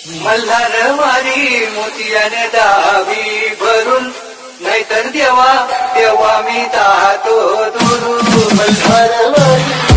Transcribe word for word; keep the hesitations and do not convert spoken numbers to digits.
मल्हार मारी मोतियाने दावी भरून, नाहीतर देवा तेव्हा मी ताहतो दुरून. मल्हार मारी